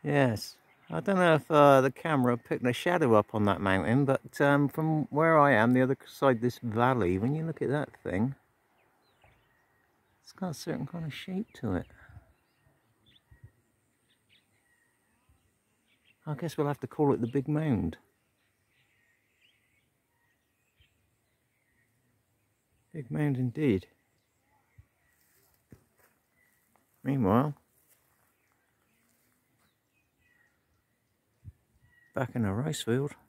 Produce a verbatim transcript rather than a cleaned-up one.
Yes. I don't know if uh, the camera picked a shadow up on that mountain, but um, from where I am, the other side of this valley, when you look at that thing, it's got a certain kind of shape to it. I guess we'll have to call it the Big Mound. Big Mound indeed. Meanwhile, back in a rice field.